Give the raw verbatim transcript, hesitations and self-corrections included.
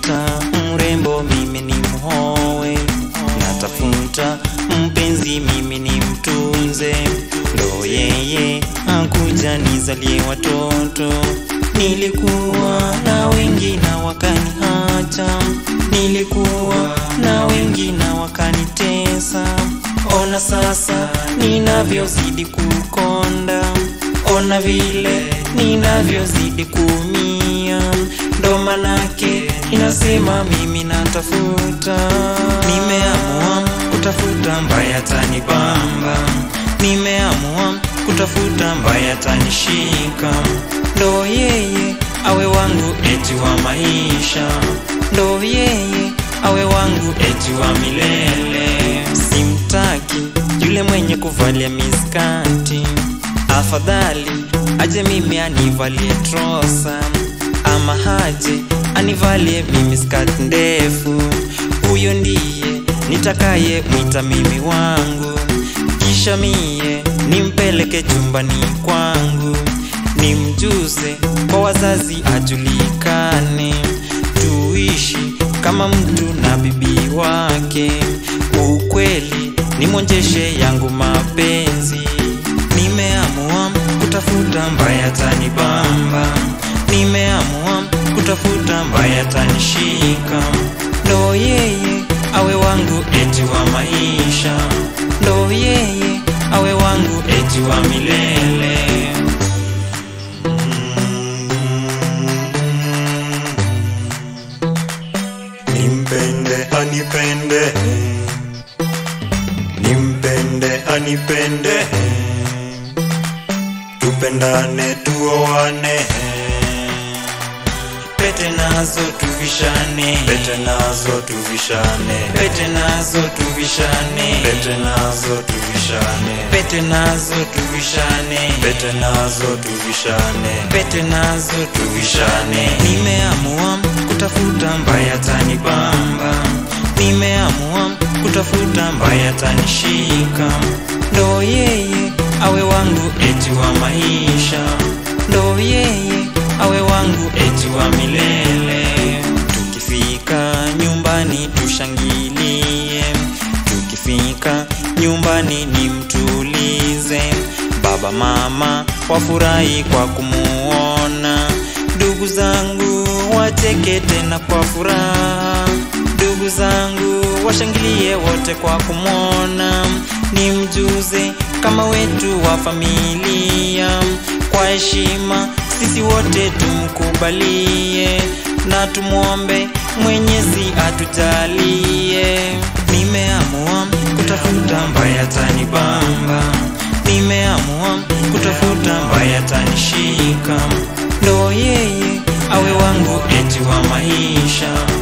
natafuta mrembo mimi ni mhoe, natafuta mpenzi mimi ni mtunze, ndo yeye akuja nizalie watoto. Nilikuwa na wengi na wakaniacha, nilikuwa na wengi na wakanitesa. Ona sasa ninavyozidi kukonda, ona vile ninavyozidi kuumia. Ndo manake inasema mimi natafuta, nimeamua kutafuta mbaya tanibamba, nimeamua kutafuta mbaya tanishika. Ndo yeye awe wangu eti wa maisha, ndo yeye awe wangu eti wa milele. Simtaki yule mwenye kuvalia miskati, afadhali aje mimi anivalie trosa, ama haje anivalie mimi skati ndefu. Huyo ndiye nitakaye mwita mimi wangu, kisha mie nimpeleke chumbani kwangu, nimjuze kwa wazazi ajulikane, tuishi kama mtu na bibi wake. Ukweli nimwonjeshe yangu mapenzi, nimeamua kutafuta mbaya tanibamba, nimeamua kutafuta mbaya tanishika. Ndo yeye awe wangu eti wa maisha, ndo yeye awe wangu eti wa milele. Nimpende anipende, nimpende anipende, tupendane tuoane, pete nazo tuvishane, pete nazo tuvishane, pete nazo tuvishane, pete nazo tuvishane, pete nazo tuvishane, pete nazo tuvishane, pete nazo tuvishane. Nimeamua kutafuta mbaya tanibamba, nimeamua kutafuta mbaya tanishika. Ndo yeye awe wangu eti wa maisha, ndo yeye awe wangu eti wa milele. Tukifika nyumbani tushangilie, tukifika nyumbani nimtulize, baba mama wafurahi kwa kumuona, ndugu zangu wacheke tena kwa furaha, ndugu zangu washangilie wote kwa kumuona, nimjuze kama wetu wa familia. Kwa heshima sisi wote tumkubalie, na tumuombe Mwenyezi atujalie. Nimeamua kutafuta mbaya tanibamba, nimeamua kutafuta mbaya tanishika. Ndo yeye awe wangu eti wa maisha,